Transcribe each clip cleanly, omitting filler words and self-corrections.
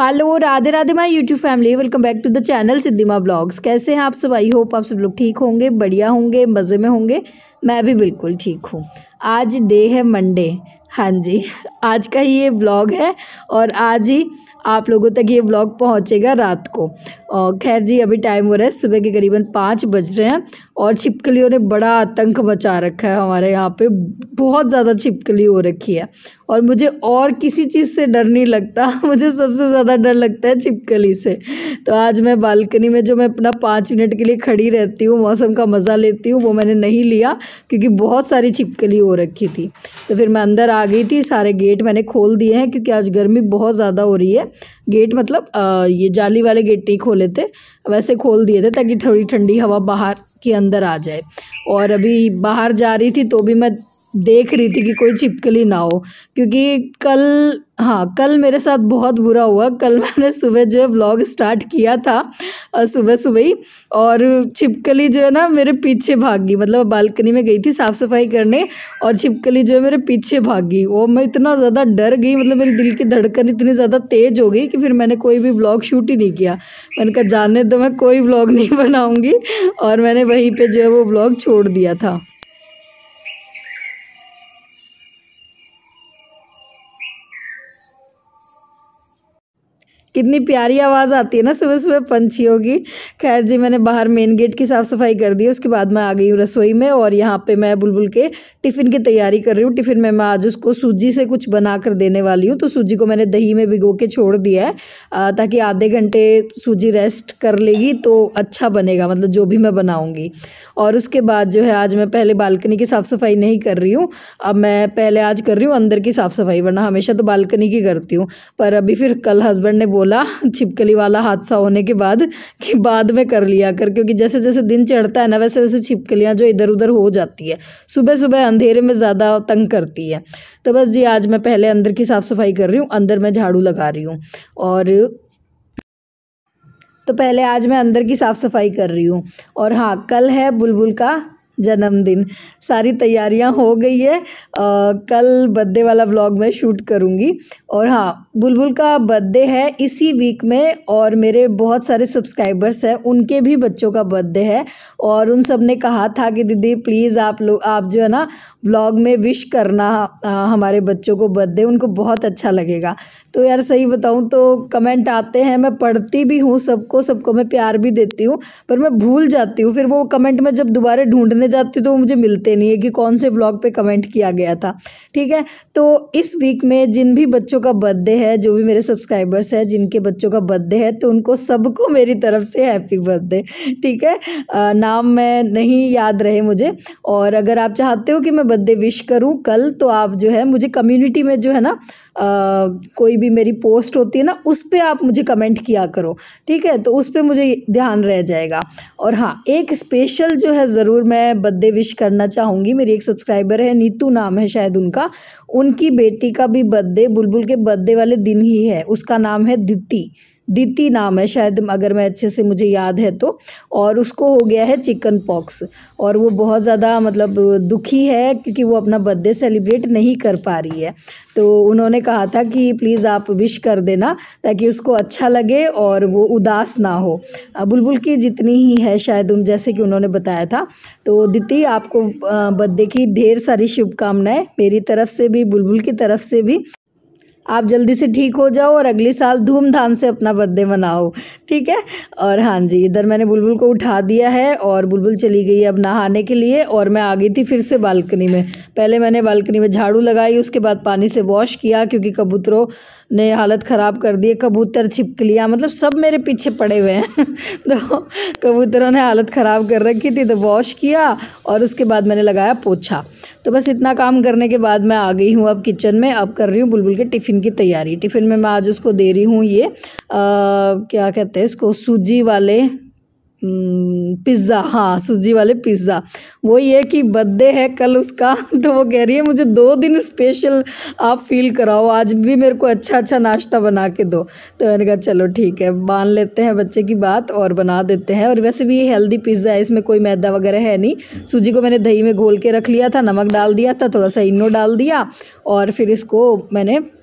Hello Radhe Radhe my YouTube family, welcome back to the channel Siddhima blogs. कैसे हैं आप सब? आई होप आप सब लोग ठीक होंगे, बढ़िया होंगे, मज़े में होंगे। मैं भी बिल्कुल ठीक हूँ। आज डे है मंडे। हाँ जी, आज का ही ये ब्लॉग है और आज ही आप लोगों तक ये ब्लॉग पहुँचेगा रात को। और खैर जी, अभी टाइम हो रहा है सुबह के करीबन 5 बज रहे हैं और छिपकलियों ने बड़ा आतंक मचा रखा है हमारे यहाँ पे। बहुत ज़्यादा छिपकली हो रखी है और मुझे और किसी चीज़ से डर नहीं लगता। मुझे सबसे ज़्यादा डर लगता है छिपकली से। तो आज मैं बालकनी में जो मैं अपना 5 मिनट के लिए खड़ी रहती हूँ, मौसम का मज़ा लेती हूँ, वो मैंने नहीं लिया क्योंकि बहुत सारी छिपकली हो रखी थी। तो फिर मैं अंदर आ गई थी। सारे गेट मैंने खोल दिए हैं क्योंकि आज गर्मी बहुत ज़्यादा हो रही है। गेट मतलब ये जाली वाले गेट नहीं खोले थे, वैसे खोल दिए थे ताकि थोड़ी ठंडी हवा बाहर के अंदर आ जाए। और अभी बाहर जा रही थी तो भी मैं देख रही थी कि कोई छिपकली ना हो, क्योंकि कल मेरे साथ बहुत बुरा हुआ। कल मैंने सुबह जो है व्लॉग स्टार्ट किया था सुबह सुबह ही, और छिपकली जो है ना मेरे पीछे भाग गई। मतलब बालकनी में गई थी साफ़ सफाई करने और छिपकली जो है मेरे पीछे भाग गई। और मैं इतना ज़्यादा डर गई, मतलब मेरी दिल की धड़कन इतनी ज़्यादा तेज़ हो गई कि फिर मैंने कोई भी व्लॉग शूट ही नहीं किया। मैंने कहा जाने दो, मैं कोई व्लॉग नहीं बनाऊँगी, और मैंने वहीं पर जो है वो व्लॉग छोड़ दिया था। कितनी प्यारी आवाज़ आती है ना सुबह सुबह पंछियों की। खैर जी, मैंने बाहर मेन गेट की साफ़ सफाई कर दी। उसके बाद मैं आ गई हूँ रसोई में और यहाँ पे मैं बुलबुल के टिफ़िन की तैयारी कर रही हूँ। टिफ़िन में मैं आज उसको सूजी से कुछ बना कर देने वाली हूँ। तो सूजी को मैंने दही में भिगो के छोड़ दिया है ताकि आधे घंटे सूजी रेस्ट कर लेगी तो अच्छा बनेगा, मतलब जो भी मैं बनाऊँगी। और उसके बाद जो है आज मैं पहले बालकनी की साफ़ सफाई नहीं कर रही हूँ। अब मैं पहले आज कर रही हूँ अंदर की साफ़ सफाई, वरना हमेशा तो बालकनी की करती हूँ। पर अभी फिर कल हस्बैंड ने बोला छिपकली वाला हादसा होने के बाद कि बाद में कर लिया कर, क्योंकि जैसे जैसे दिन चढ़ता है ना वैसे वैसे छिपकलियाँ जो इधर उधर हो जाती है। सुबह सुबह अंधेरे में ज़्यादा तंग करती है। तो बस जी, आज मैं पहले अंदर की साफ़ सफाई कर रही हूँ। अंदर मैं झाड़ू लगा रही हूँ तो पहले आज मैं अंदर की साफ़ सफाई कर रही हूँ। और हाँ, कल है बुलबुल का जन्मदिन। सारी तैयारियां हो गई है। कल बर्थडे वाला व्लॉग मैं शूट करूँगी। और हाँ, बुलबुल का बर्थडे है इसी वीक में और मेरे बहुत सारे सब्सक्राइबर्स हैं, उनके भी बच्चों का बर्थडे है। और उन सब ने कहा था कि दीदी प्लीज़ आप जो है ना व्लॉग में विश करना हमारे बच्चों को बर्थडे, उनको बहुत अच्छा लगेगा। तो यार सही बताऊँ तो कमेंट आते हैं, मैं पढ़ती भी हूँ सबको मैं प्यार भी देती हूँ, पर मैं भूल जाती हूँ। फिर वो कमेंट में जब दोबारा ढूंढने जाती हूँ तो मुझे मिलते नहीं है कि कौन से ब्लॉग पे कमेंट किया गया था। ठीक है, तो इस वीक में जिन भी बच्चों का बर्थडे है, जो भी मेरे सब्सक्राइबर्स हैं जिनके बच्चों का बर्थडे है, तो उनको सबको मेरी तरफ से हैप्पी बर्थडे। ठीक है, नाम मैं नहीं याद रहे मुझे। और अगर आप चाहते हो कि मैं बर्थडे विश करूँ कल, तो आप जो है मुझे कम्युनिटी में जो है ना कोई भी मेरी पोस्ट होती है ना उस पर आप मुझे कमेंट किया करो। ठीक है, तो उस पर मुझे ध्यान रह जाएगा। और हाँ, एक स्पेशल जो है ज़रूर मैं बर्थडे विश करना चाहूँगी। मेरी एक सब्सक्राइबर है, नीतू नाम है शायद उनका, उनकी बेटी का भी बर्थडे बुलबुल के बर्थडे वाले दिन ही है। उसका नाम है दीति नाम है शायद, अगर मैं अच्छे से मुझे याद है तो। और उसको हो गया है चिकन पॉक्स और वो बहुत ज़्यादा मतलब दुखी है क्योंकि वो अपना बर्थडे सेलिब्रेट नहीं कर पा रही है। तो उन्होंने कहा था कि प्लीज़ आप विश कर देना ताकि उसको अच्छा लगे और वो उदास ना हो। बुलबुल की जितनी ही है शायद जैसे कि उन्होंने बताया था। तो दीदी, आपको बर्थडे की ढेर सारी शुभकामनाएं मेरी तरफ से भी, बुलबुल की तरफ से भी। आप जल्दी से ठीक हो जाओ और अगले साल धूमधाम से अपना बर्थडे मनाओ। ठीक है। और हाँ जी, इधर मैंने बुलबुल को उठा दिया है और बुलबुल चली गई अब नहाने के लिए और मैं आ गई थी फिर से बालकनी में। पहले मैंने बालकनी में झाड़ू लगाई, उसके बाद पानी से वॉश किया क्योंकि कबूतरों ने हालत ख़राब कर दी है। कबूतर, छिपकलियाँ, मतलब सब मेरे पीछे पड़े हुए हैं। तो कबूतरों ने हालत ख़राब कर रखी थी, तो वॉश किया और उसके बाद मैंने लगाया पोछा। तो बस इतना काम करने के बाद मैं आ गई हूँ अब किचन में। अब कर रही हूँ बुलबुल के टिफ़िन की तैयारी। टिफ़िन में मैं आज उसको दे रही हूँ ये क्या कहते हैं इसको, सूजी वाले पिज़्ज़ा। हाँ, सूजी वाले पिज़्ज़ा। वो ये कि बर्थडे है कल उसका, तो वो कह रही है मुझे 2 दिन स्पेशल आप फील कराओ, आज भी मेरे को अच्छा नाश्ता बना के दो। तो मैंने कहा चलो ठीक है, मान लेते हैं बच्चे की बात और बना देते हैं। और वैसे भी ये हेल्दी पिज़्ज़ा है, इसमें कोई मैदा वगैरह है नहीं। सूजी को मैंने दही में घोल के रख लिया था, नमक डाल दिया था, थोड़ा सा इनो डाल दिया और फिर इसको मैंने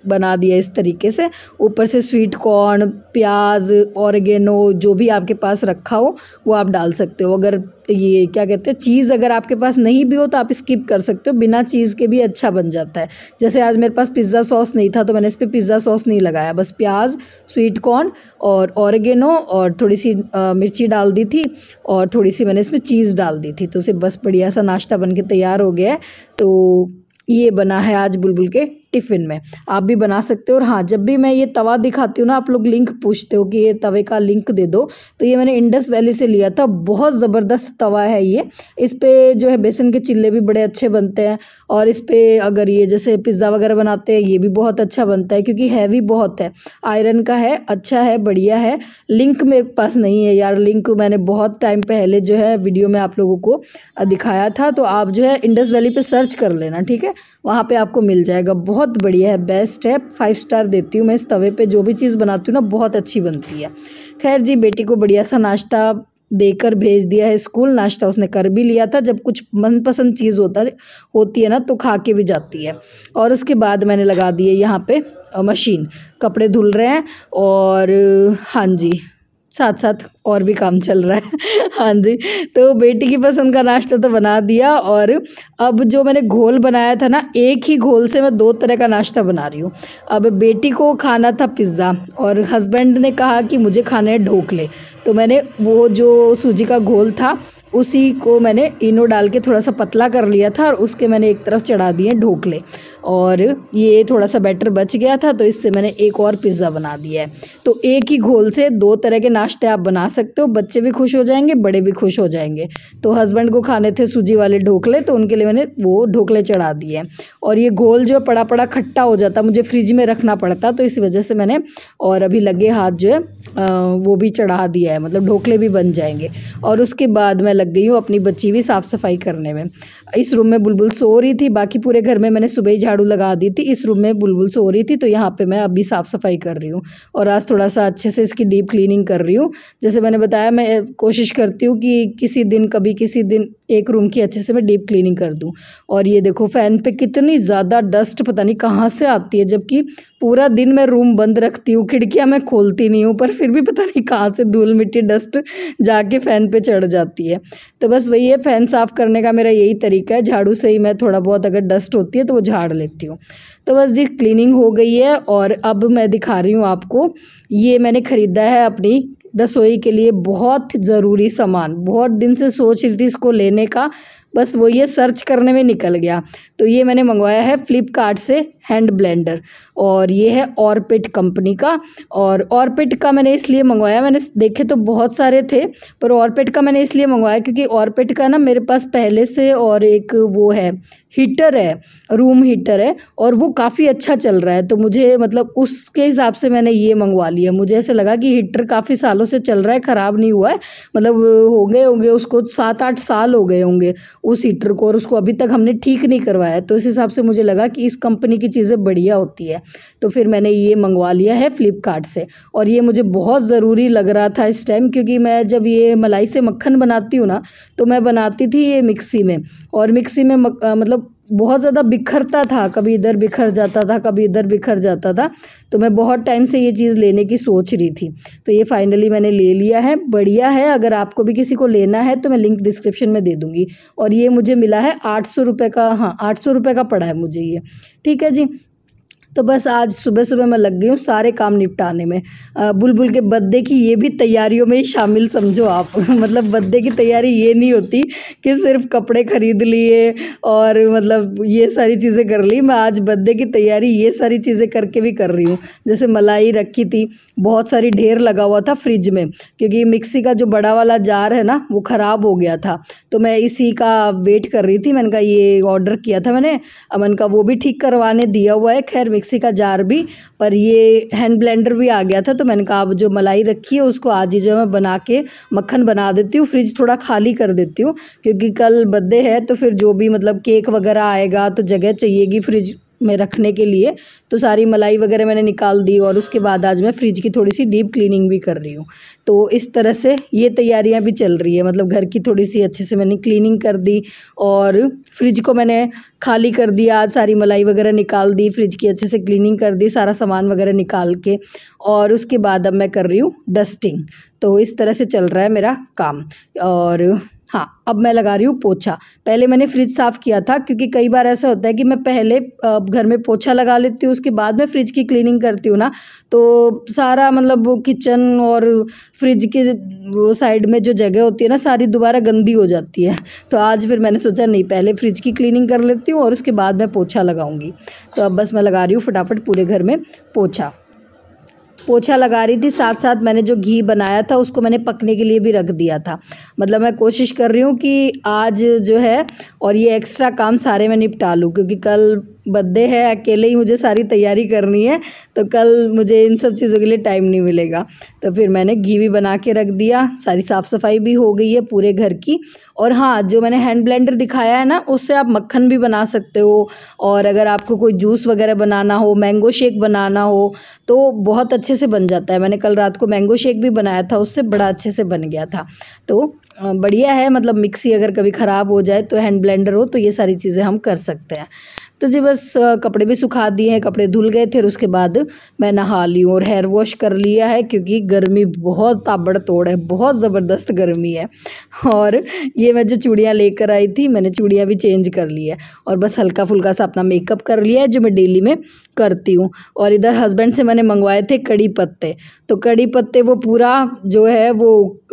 बना दिया इस तरीके से। ऊपर से स्वीट कॉर्न, प्याज, ऑरिगेनो जो भी आपके पास रखा हो वो आप डाल सकते हो। अगर ये क्या कहते हैं, चीज़ अगर आपके पास नहीं भी हो तो आप स्किप कर सकते हो, बिना चीज़ के भी अच्छा बन जाता है। जैसे आज मेरे पास पिज़्ज़ा सॉस नहीं था तो मैंने इस पर पिज़्ज़ा सॉस नहीं लगाया, बस प्याज, स्वीट कॉर्न और ऑरिगेनो और थोड़ी सी मिर्ची डाल दी थी और थोड़ी सी मैंने इसमें चीज़ डाल दी थी। तो उसे बस बढ़िया सा नाश्ता बन के तैयार हो गया है। तो ये बना है आज बुलबुल के टिफ़िन में। आप भी बना सकते हो। और हाँ, जब भी मैं ये तवा दिखाती हूँ ना, आप लोग लिंक पूछते हो कि ये तवे का लिंक दे दो, तो ये मैंने इंडस वैली से लिया था। बहुत ज़बरदस्त तवा है ये। इस पे जो है बेसन के चिल्ले भी बड़े अच्छे बनते हैं और इस पे अगर ये जैसे पिज़्ज़ा वगैरह बनाते हैं ये भी बहुत अच्छा बनता है, क्योंकि हैवी बहुत है, आयरन का है, अच्छा है, बढ़िया है। लिंक मेरे पास नहीं है यार, लिंक मैंने बहुत टाइम पहले जो है वीडियो में आप लोगों को दिखाया था, तो आप जो है इंडस वैली पे सर्च कर लेना, ठीक है, वहाँ पे आपको मिल जाएगा। बहुत बढ़िया है, बेस्ट है, 5 स्टार देती हूँ मैं इस तवे पे। जो भी चीज़ बनाती हूँ ना बहुत अच्छी बनती है। खैर जी, बेटी को बढ़िया सा नाश्ता देकर भेज दिया है स्कूल। नाश्ता उसने कर भी लिया था। जब कुछ मनपसंद चीज़ होती है ना तो खा के भी जाती है। और उसके बाद मैंने लगा दी है यहाँ पे मशीन, कपड़े धुल रहे हैं और हाँ जी, साथ साथ और भी काम चल रहा है। हाँ जी, तो बेटी की पसंद का नाश्ता तो बना दिया और अब जो मैंने घोल बनाया था ना, एक ही घोल से मैं 2 तरह का नाश्ता बना रही हूँ। अब बेटी को खाना था पिज़्ज़ा और हस्बैंड ने कहा कि मुझे खाने हैं ढोकले, तो मैंने वो जो सूजी का घोल था उसी को मैंने इनो डाल के थोड़ा सा पतला कर लिया था और उसके मैंने एक तरफ चढ़ा दिए ढोकले। और ये थोड़ा सा बैटर बच गया था तो इससे मैंने एक और पिज़्ज़ा बना दिया है। तो एक ही घोल से 2 तरह के नाश्ते आप बना सकते हो, बच्चे भी खुश हो जाएंगे, बड़े भी खुश हो जाएंगे। तो हस्बैंड को खाने थे सूजी वाले ढोकले, तो उनके लिए मैंने वो ढोकले चढ़ा दिए हैं। और ये घोल जो पड़ा पड़ा खट्टा हो जाता, मुझे फ्रिज में रखना पड़ता, तो इस वजह से मैंने और अभी लगे हाथ जो है वो भी चढ़ा दिया है, मतलब ढोकले भी बन जाएंगे। और उसके बाद मैं लग गई हूँ अपनी बच्ची भी साफ़ सफाई करने में। इस रूम में बुलबुल सो रही थी, बाकी पूरे घर में मैंने सुबह ही झाड़ू लगा दी थी। इस रूम में बुलबुल सो रही थी तो यहाँ पे मैं अभी साफ़ सफाई कर रही हूँ और आज थोड़ा सा अच्छे से इसकी डीप क्लीनिंग कर रही हूँ। जैसे मैंने बताया, मैं कोशिश करती हूँ कि किसी दिन एक रूम की अच्छे से मैं डीप क्लीनिंग कर दूँ। और ये देखो फ़ैन पे कितनी ज़्यादा डस्ट पता नहीं कहाँ से आती है, जबकि पूरा दिन मैं रूम बंद रखती हूँ, खिड़कियाँ मैं खोलती नहीं हूँ, पर फिर भी पता नहीं कहाँ से धूल मिट्टी डस्ट जाके फ़ैन पे चढ़ जाती है। तो बस वही है, फ़ैन साफ़ करने का मेरा यही तरीका है, झाड़ू से ही मैं थोड़ा बहुत अगर डस्ट होती है तो वो झाड़ लेती हूँ। तो बस जी, क्लीनिंग हो गई है और अब मैं दिखा रही हूँ आपको, ये मैंने ख़रीदा है अपनी रसोई के लिए बहुत ज़रूरी सामान। बहुत दिन से सोच रही थी इसको लेने का, बस वो ये सर्च करने में निकल गया। तो ये मैंने मंगवाया है फ्लिपकार्ट से हैंड ब्लेंडर, और ये है ऑरपिट कंपनी का। और ऑरपिट का मैंने इसलिए मंगवाया, मैंने देखे तो बहुत सारे थे पर ऑरपिट का मैंने इसलिए मंगवाया क्योंकि ऑरपिट का ना मेरे पास पहले से और एक वो है हीटर है, रूम हीटर है, और वो काफ़ी अच्छा चल रहा है। तो मुझे मतलब उसके हिसाब से मैंने ये मंगवा लिया। मुझे ऐसे लगा कि हीटर काफ़ी सालों से चल रहा है, ख़राब नहीं हुआ है, मतलब हो गए होंगे उसको 7-8 साल हो गए होंगे उस हीटर को, और उसको अभी तक हमने ठीक नहीं करवाया। तो इस हिसाब से मुझे लगा कि इस कंपनी की चीज़ें बढ़िया होती है, तो फिर मैंने ये मंगवा लिया है फ्लिपकार्ट से। और ये मुझे बहुत ज़रूरी लग रहा था इस टाइम, क्योंकि मैं जब ये मलाई से मक्खन बनाती हूँ ना तो मैं बनाती थी ये मिक्सी में, और मिक्सी में मतलब बहुत ज़्यादा बिखरता था, कभी इधर बिखर जाता था, कभी इधर बिखर जाता था। तो मैं बहुत टाइम से ये चीज़ लेने की सोच रही थी, तो ये फाइनली मैंने ले लिया है। बढ़िया है, अगर आपको भी किसी को लेना है तो मैं लिंक डिस्क्रिप्शन में दे दूँगी। और ये मुझे मिला है 800 रुपये का, हाँ 800 रुपये का पड़ा है मुझे ये, ठीक है जी। तो बस आज सुबह सुबह मैं लग गई हूँ सारे काम निपटाने में। बुलबुल के बर्थडे की ये भी तैयारियों में ही शामिल समझो आप। मतलब बर्थडे की तैयारी ये नहीं होती कि सिर्फ कपड़े खरीद लिए और मतलब ये सारी चीज़ें कर ली। मैं आज बर्थडे की तैयारी ये सारी चीज़ें करके भी कर रही हूँ। जैसे मलाई रखी थी, बहुत सारी ढेर लगा हुआ था फ्रिज में, क्योंकि मिक्सी का जो बड़ा वाला जार है ना वो ख़राब हो गया था, तो मैं इसी का वेट कर रही थी। मैंने कहा ये ऑर्डर किया था मैंने, अब मैंने कहा वो भी ठीक करवाने दिया हुआ है, खैर मिक्सी का जार भी, पर ये हैंड ब्लेंडर भी आ गया था। तो मैंने कहा अब जो मलाई रखी है उसको आज ही जो मैं बना के मक्खन बना देती हूँ, फ्रिज थोड़ा खाली कर देती हूँ, क्योंकि कल बर्थडे है तो फिर जो भी मतलब केक वगैरह आएगा तो जगह चाहिएगी फ्रिज में रखने के लिए। तो सारी मलाई वगैरह मैंने निकाल दी और उसके बाद आज मैं फ्रिज की थोड़ी सी डीप क्लीनिंग भी कर रही हूँ। तो इस तरह से ये तैयारियां भी चल रही है, मतलब घर की थोड़ी सी अच्छे से मैंने क्लीनिंग कर दी और फ्रिज को मैंने खाली कर दिया। आज सारी मलाई वगैरह निकाल दी, फ्रिज की अच्छे से क्लीनिंग कर दी, सारा सामान वगैरह निकाल के, और उसके बाद अब मैं कर रही हूँ डस्टिंग। तो इस तरह से चल रहा है मेरा काम। और हाँ, अब मैं लगा रही हूँ पोछा। पहले मैंने फ्रिज साफ़ किया था, क्योंकि कई बार ऐसा होता है कि मैं पहले घर में पोछा लगा लेती हूँ, उसके बाद में फ्रिज की क्लीनिंग करती हूँ ना, तो सारा मतलब वो किचन और फ्रिज के वो साइड में जो जगह होती है ना, सारी दोबारा गंदी हो जाती है। तो आज फिर मैंने सोचा नहीं, पहले फ्रिज की क्लीनिंग कर लेती हूँ और उसके बाद मैं पोछा लगाऊंगी। तो अब बस मैं लगा रही हूँ फटाफट पूरे घर में पोछा लगा रही थी। साथ साथ मैंने जो घी बनाया था उसको मैंने पकने के लिए भी रख दिया था। मतलब मैं कोशिश कर रही हूँ कि आज जो है और ये एक्स्ट्रा काम सारे मैं निपटा लूँ, क्योंकि कल बर्थडे है, अकेले ही मुझे सारी तैयारी करनी है, तो कल मुझे इन सब चीज़ों के लिए टाइम नहीं मिलेगा। तो फिर मैंने घी भी बना के रख दिया, सारी साफ़ सफाई भी हो गई है पूरे घर की। और हाँ, जो मैंने हैंड ब्लेंडर दिखाया है ना, उससे आप मक्खन भी बना सकते हो, और अगर आपको कोई जूस वगैरह बनाना हो, मैंगो शेक बनाना हो, तो बहुत अच्छे से बन जाता है। मैंने कल रात को मैंगो शेक भी बनाया था, उससे बड़ा अच्छे से बन गया था। तो बढ़िया है, मतलब मिक्सी अगर कभी ख़राब हो जाए तो हैंड ब्लेंडर हो तो ये सारी चीज़ें हम कर सकते हैं। तो जी बस कपड़े भी सुखा दिए हैं, कपड़े धुल गए थे, उसके बाद मैं नहा ली हूँ और हेयर वॉश कर लिया है, क्योंकि गर्मी बहुत ताबड़तोड़ है, बहुत ज़बरदस्त गर्मी है। और ये मैं जो चूड़ियाँ लेकर आई थी, मैंने चूड़ियाँ भी चेंज कर ली है और बस हल्का फुल्का सा अपना मेकअप कर लिया है, जो मैं डेली में करती हूँ। और इधर हस्बैंड से मैंने मंगवाए थे कड़ी पत्ते, तो कड़ी पत्ते वो पूरा जो है वो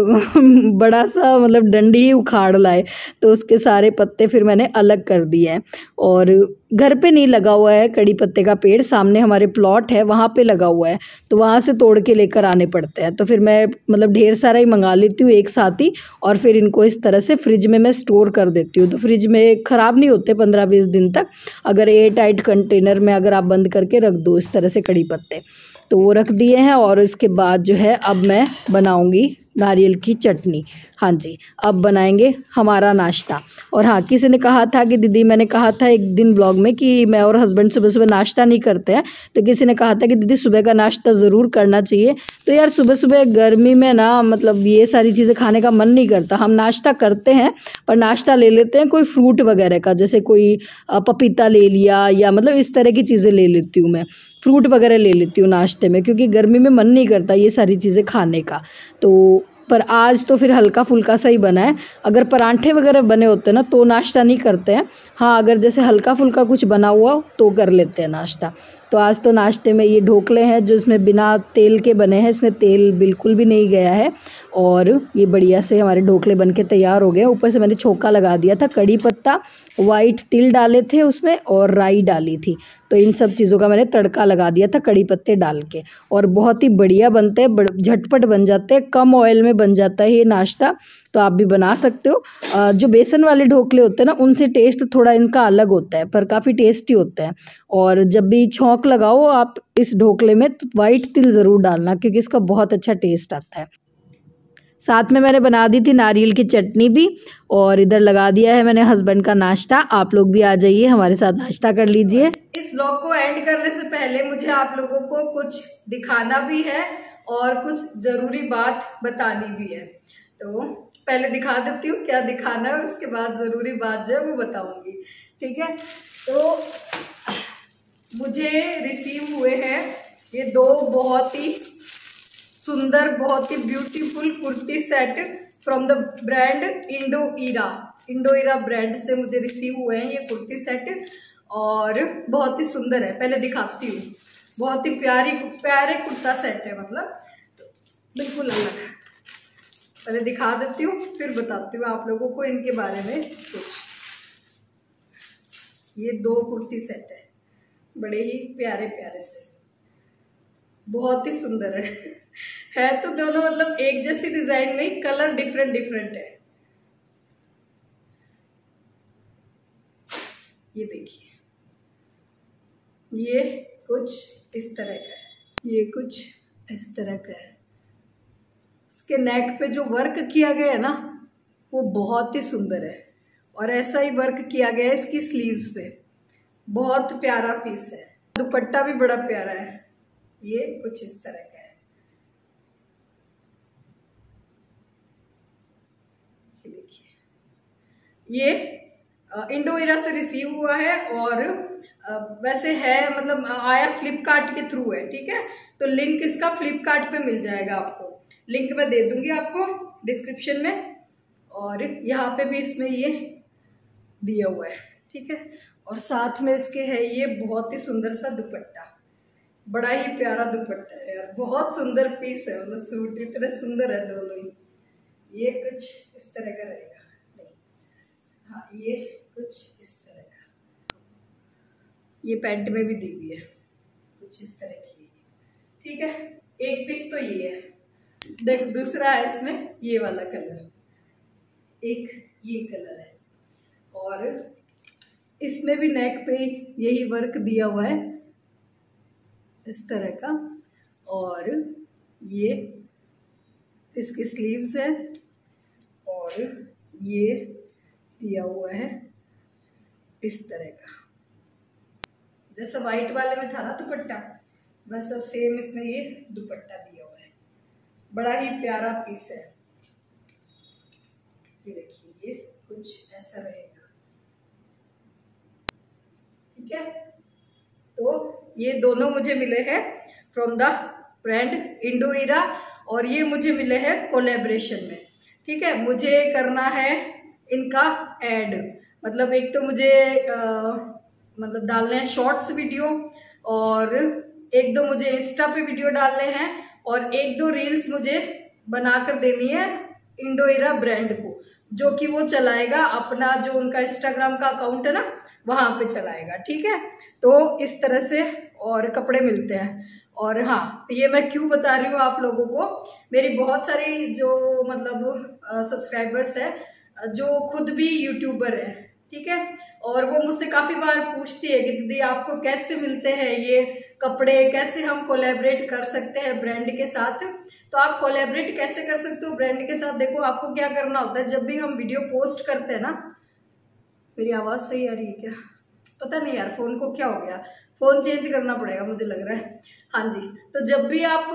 बड़ा सा मतलब डंडी ही उखाड़ लाए, तो उसके सारे पत्ते फिर मैंने अलग कर दिए हैं। और घर पे नहीं लगा हुआ है कड़ी पत्ते का पेड़, सामने हमारे प्लॉट है वहाँ पे लगा हुआ है, तो वहाँ से तोड़ के लेकर आने पड़ते हैं। तो फिर मैं मतलब ढेर सारा ही मंगा लेती हूँ एक साथ ही, और फिर इनको इस तरह से फ्रिज में मैं स्टोर कर देती हूँ, तो फ्रिज में ख़राब नहीं होते 15-20 दिन तक, अगर एयर टाइट कंटेनर में अगर आप बंद करके रख दो इस तरह से कड़ी पत्ते। तो वो रख दिए हैं और इसके बाद जो है अब मैं बनाऊंगी नारियल की चटनी। हाँ जी, अब बनाएंगे हमारा नाश्ता। और हाँ, किसी ने कहा था कि दीदी, मैंने कहा था एक दिन ब्लॉग में कि मैं और हस्बैंड सुबह सुबह नाश्ता नहीं करते हैं, तो किसी ने कहा था कि दीदी सुबह का नाश्ता ज़रूर करना चाहिए। तो यार सुबह सुबह गर्मी में ना, मतलब ये सारी चीज़ें खाने का मन नहीं करता। हम नाश्ता करते हैं, पर नाश्ता ले लेते हैं कोई फ्रूट वगैरह का, जैसे कोई पपीता ले लिया, या मतलब इस तरह की चीज़ें ले लेती हूँ मैं, फ्रूट वगैरह ले लेती हूँ नाश्ते में, क्योंकि गर्मी में मन नहीं करता ये सारी चीज़ें खाने का। तो पर आज तो फिर हल्का फुल्का सा ही बना है। अगर परांठे वगैरह बने होते ना तो नाश्ता नहीं करते हैं। हाँ, अगर जैसे हल्का फुल्का कुछ बना हुआ तो कर लेते हैं नाश्ता। तो आज तो नाश्ते में ये ढोकले हैं जो इसमें बिना तेल के बने हैं, इसमें तेल बिल्कुल भी नहीं गया है, और ये बढ़िया से हमारे ढोकले बन के तैयार हो गए। ऊपर से मैंने छोंका लगा दिया था, कड़ी पत्ता, वाइट तिल डाले थे उसमें और राई डाली थी, तो इन सब चीज़ों का मैंने तड़का लगा दिया था कड़ी पत्ते डाल के, और बहुत ही बढ़िया बनते हैं, झटपट बन जाते हैं, कम ऑयल में बन जाता है ये नाश्ता। तो आप भी बना सकते हो। जो बेसन वाले ढोकले होते हैं ना, उनसे टेस्ट थोड़ा इनका अलग होता है, पर काफ़ी टेस्टी होते हैं। और जब भी छौंक लगाओ आप इस ढोकले में, तो वाइट तिल ज़रूर डालना, क्योंकि इसका बहुत अच्छा टेस्ट आता है। साथ में मैंने बना दी थी नारियल की चटनी भी, और इधर लगा दिया है मैंने हस्बैंड का नाश्ता। आप लोग भी आ जाइए, हमारे साथ नाश्ता कर लीजिए। इस ब्लॉग को एंड करने से पहले मुझे आप लोगों को कुछ दिखाना भी है और कुछ ज़रूरी बात बतानी भी है। तो पहले दिखा देती हूँ क्या दिखाना है, उसके बाद ज़रूरी बात जो है वो बताऊँगी, ठीक है। तो मुझे रिसीव हुए हैं ये दो बहुत ही सुंदर, बहुत ही beautiful kurti set from the brand Indo Era brand से मुझे रिसीव हुए हैं ये कुर्ती सेट, और बहुत ही सुंदर है। पहले दिखाती हूँ, बहुत ही प्यारे कुर्ता सेट है, मतलब बिल्कुल अलग। पहले दिखा देती हूँ, फिर बताती हूँ आप लोगों को इनके बारे में कुछ। ये दो कुर्ती सेट है, बड़े ही प्यारे प्यारे से, बहुत ही सुंदर है तो दोनों मतलब एक जैसी डिजाइन में, कलर डिफरेंट डिफरेंट है। ये देखिए, ये कुछ इस तरह का है, ये कुछ इस तरह का है। इसके नेक पे जो वर्क किया गया है ना, वो बहुत ही सुंदर है, और ऐसा ही वर्क किया गया है इसकी स्लीव्स पे, बहुत प्यारा पीस है। दुपट्टा भी बड़ा प्यारा है, ये कुछ इस तरह का है। ये देखिए, ये इंडो एरा से रिसीव हुआ है और वैसे है मतलब आया फ्लिपकार्ट के थ्रू है, ठीक है। तो लिंक इसका फ्लिपकार्ट पे मिल जाएगा आपको, लिंक मैं दे दूंगी आपको डिस्क्रिप्शन में। और यहाँ पे भी इसमें ये दिया हुआ है, ठीक है। और साथ में इसके है ये बहुत ही सुंदर सा दुपट्टा, बड़ा ही प्यारा दुपट्टा है यार, बहुत सुंदर पीस है। मतलब सूट इतने सुंदर है दोनों ही। ये कुछ इस तरह का रहेगा, नहीं हाँ ये कुछ इस तरह का, ये पैंट में भी दी हुई है कुछ इस तरह की, ठीक है। एक पीस तो ये है, देख दूसरा है इसमें ये वाला कलर, एक ये कलर है। और इसमें भी नेक पे यही वर्क दिया हुआ है इस तरह का। और ये इसकी स्लीव्स है और ये दिया हुआ है इस तरह का, जैसा वाइट वाले में था ना दुपट्टा, वैसा सेम इसमें ये दुपट्टा दिया हुआ है। बड़ा ही प्यारा पीस है। ये देखिए, ये कुछ ऐसा रहेगा, ठीक है। तो ये दोनों मुझे मिले हैं from the brand Indo Era और ये मुझे मिले हैं कोलैबोरेशन में, ठीक है। मुझे करना है इनका ऐड, मतलब एक तो मुझे मतलब डालने हैं शॉर्ट्स वीडियो और एक दो मुझे इंस्टा पे वीडियो डालने हैं और एक दो रील्स मुझे बनाकर देनी है इंडो एरा ब्रांड को, जो कि वो चलाएगा अपना जो उनका इंस्टाग्राम का अकाउंट है ना वहाँ पे चलाएगा, ठीक है। तो इस तरह से और कपड़े मिलते हैं। और हाँ, ये मैं क्यों बता रही हूँ आप लोगों को, मेरी बहुत सारी जो मतलब सब्सक्राइबर्स है जो खुद भी यूट्यूबर है, ठीक है। और वो मुझसे काफ़ी बार पूछती है कि दीदी आपको कैसे मिलते हैं ये कपड़े, कैसे हम कोलैबोरेट कर सकते हैं ब्रांड के साथ। तो आप कोलैबोरेट कैसे कर सकते हो ब्रांड के साथ, देखो आपको क्या करना होता है, जब भी हम वीडियो पोस्ट करते हैं ना, मेरी आवाज़ सही आ रही है क्या, पता नहीं यार फ़ोन को क्या हो गया, फ़ोन चेंज करना पड़ेगा मुझे लग रहा है। हाँ जी, तो जब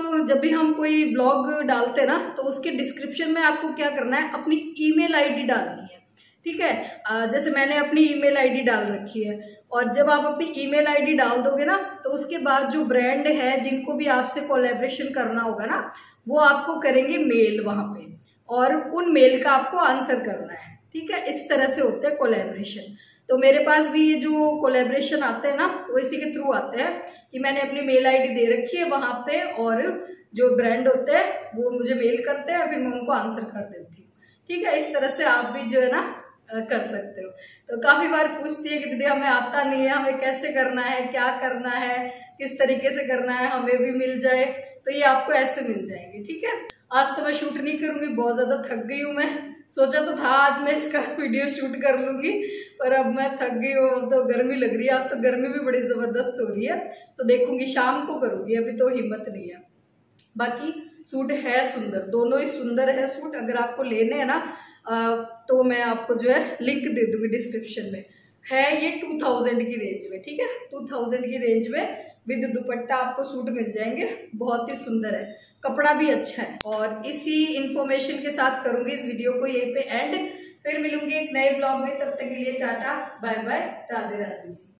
भी हम कोई ब्लॉग डालते हैं ना, तो उसके डिस्क्रिप्शन में आपको क्या करना है, अपनी ईमेल आईडी डालनी है, ठीक है। जैसे मैंने अपनी ईमेल आईडी डाल रखी है, और जब आप अपनी ईमेल आईडी डाल दोगे ना, तो उसके बाद जो ब्रांड है जिनको भी आपसे कोलैबोरेशन करना होगा ना, वो आपको करेंगे मेल वहाँ पे, और उन मेल का आपको आंसर करना है, ठीक है। इस तरह से होते हैं कोलैबोरेशन। तो मेरे पास भी ये जो कोलैबोरेशन आते हैं ना, वो इसी के थ्रू आते हैं कि मैंने अपनी मेल आईडी दे रखी है वहाँ पे, और जो ब्रांड होते हैं वो मुझे मेल करते हैं, फिर मैं उनको आंसर कर देती हूँ, ठीक है। इस तरह से आप भी जो है ना कर सकते हो। तो काफ़ी बार पूछती है कि दीदी हमें आता नहीं है, हमें कैसे करना है, क्या करना है, किस तरीके से करना है, हमें भी मिल जाए। तो ये आपको ऐसे मिल जाएंगे, ठीक है। आज तो मैं शूट नहीं करूँगी, बहुत ज़्यादा थक गई हूँ मैं। सोचा तो था आज मैं इसका वीडियो शूट कर लूँगी, पर अब मैं थक गई हूँ, अब तो गर्मी लग रही है, आज तो गर्मी भी बड़ी ज़बरदस्त हो रही है। तो देखूँगी शाम को करूँगी, अभी तो हिम्मत नहीं है। बाकी सूट है सुंदर, दोनों ही सुंदर है सूट। अगर आपको लेने हैं ना तो मैं आपको जो है लिंक दे दूँगी डिस्क्रिप्शन में। है ये 2000 की रेंज में, ठीक है। 2000 की रेंज में विद दुपट्टा आपको सूट मिल जाएंगे, बहुत ही सुंदर है, कपड़ा भी अच्छा है। और इसी इंफॉर्मेशन के साथ करूँगी इस वीडियो को यहीं पे एंड। फिर मिलूंगी एक नए ब्लॉग में, तब तक के लिए tata bye bye, Radhe Radhe जी।